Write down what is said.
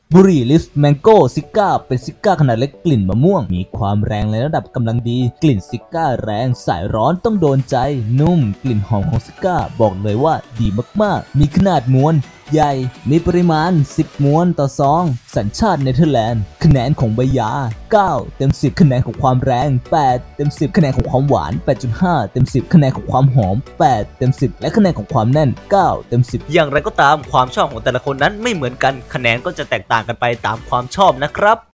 บุหรี่ลิสแมงโก้ซิก้าเป็นซิก้าขนาดเล็กกลิ่นมะม่วงมีความแรงในระดับกำลังดีกลิ่นซิก้าแรงสายร้อนต้องโดนใจนุ่มกลิ่นหอมของซิก้าบอกเลยว่าดีมากๆมีขนาดม้วนใหญ่มีปริมาณ10ม้วนต่อซองสัญชาติเนเธอร์แลนด์คะแนนของใบยา9เต็ม10คะแนนของความแรง8เต็ม10คะแนนของความหวาน 8.5 เต็ม10คะแนนของความหอม8เต็ม10และคะแนนของความแน่น9เต็ม10 อย่างไรก็ตามความชอบของแต่ละคนนั้นไม่เหมือนกันคะแนนก็จะแตกต่างกันไปตามความชอบนะครับ